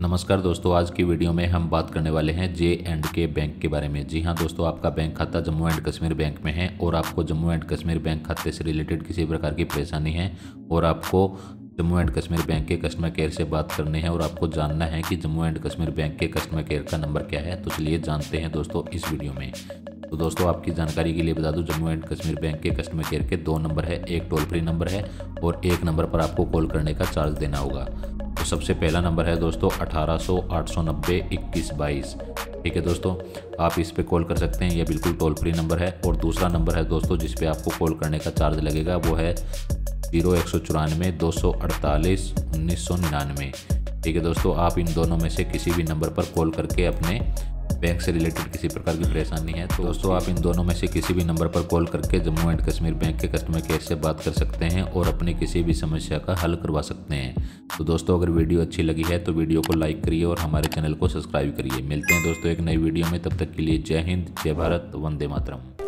नमस्कार दोस्तों, आज की वीडियो में हम बात करने वाले हैं J&K बैंक के बारे में। जी हाँ दोस्तों, आपका बैंक खाता जम्मू एंड कश्मीर बैंक में है और आपको जम्मू एंड कश्मीर बैंक खाते से रिलेटेड किसी प्रकार की परेशानी है और आपको जम्मू एंड कश्मीर बैंक के कस्टमर केयर से बात करनी है और आपको जानना है कि जम्मू एंड कश्मीर बैंक के कस्टमर केयर का नंबर क्या है। तो चलिए जानते हैं दोस्तों इस वीडियो में। तो दोस्तों, आपकी जानकारी के लिए बता दूं, जम्मू एंड कश्मीर बैंक के कस्टमर केयर के 2 नंबर है। एक टोल फ्री नंबर है और एक नंबर पर आपको कॉल करने का चार्ज देना होगा। तो सबसे पहला नंबर है दोस्तों 1800 890 2122। ठीक है दोस्तों, आप इस पे कॉल कर सकते हैं, यह बिल्कुल टोल फ्री नंबर है। और दूसरा नंबर है दोस्तों जिस पे आपको कॉल करने का चार्ज लगेगा, वो है 0194 248 1999। ठीक है दोस्तों, आप इन दोनों में से किसी भी नंबर पर कॉल करके अपने बैंक से रिलेटेड किसी प्रकार की परेशानी है तो दोस्तों आप इन दोनों में से किसी भी नंबर पर कॉल करके जम्मू एंड कश्मीर बैंक के कस्टमर केयर से बात कर सकते हैं और अपनी किसी भी समस्या का हल करवा सकते हैं। तो दोस्तों, अगर वीडियो अच्छी लगी है तो वीडियो को लाइक करिए और हमारे चैनल को सब्सक्राइब करिए। मिलते हैं दोस्तों एक नई वीडियो में, तब तक के लिए जय हिंद, जय भारत, वंदे मातरम।